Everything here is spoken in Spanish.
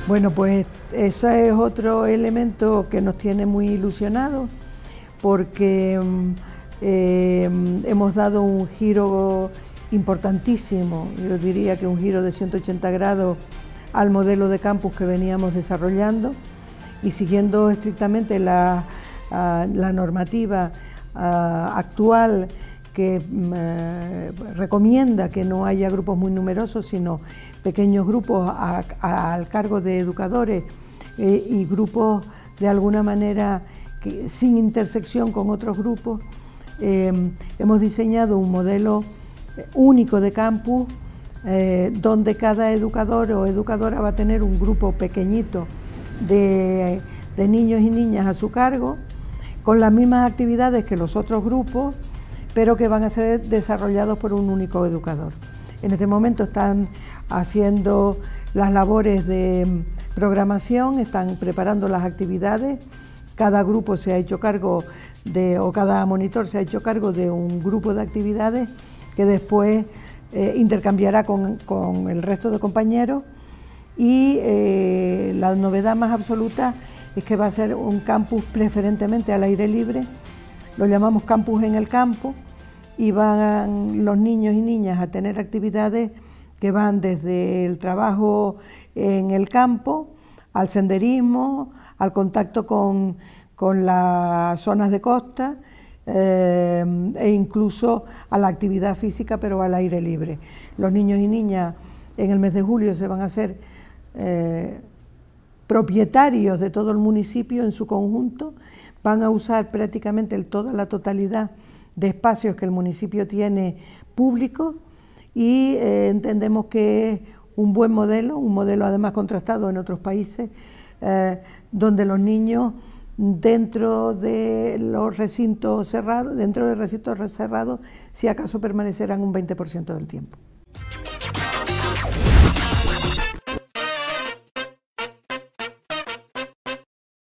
Bueno, pues ese es otro elemento que nos tiene muy ilusionados porque hemos dado un giro importantísimo, yo diría que un giro de 180 grados al modelo de campus que veníamos desarrollando y siguiendo estrictamente la normativa actual que recomienda que no haya grupos muy numerosos, sino pequeños grupos al cargo de educadores y grupos de alguna manera sin intersección con otros grupos. Hemos diseñado un modelo único de campus donde cada educador o educadora va a tener un grupo pequeñito de niños y niñas a su cargo, con las mismas actividades que los otros grupos, pero que van a ser desarrollados por un único educador. En este momento están haciendo las labores de programación, están preparando las actividades, cada grupo se ha hecho cargo o cada monitor se ha hecho cargo de un grupo de actividades que después intercambiará con el resto de compañeros y la novedad más absoluta es que va a ser un campus preferentemente al aire libre, lo llamamos campus en el campo, y van los niños y niñas a tener actividades que van desde el trabajo en el campo, al senderismo, al contacto con las zonas de costa e incluso a la actividad física, pero al aire libre. Los niños y niñas en el mes de julio se van a hacer propietarios de todo el municipio en su conjunto, van a usar prácticamente toda la totalidad de espacios que el municipio tiene públicos y entendemos que es un buen modelo, un modelo además contrastado en otros países, donde los niños dentro de los recintos cerrados, si acaso permanecerán un 20% del tiempo.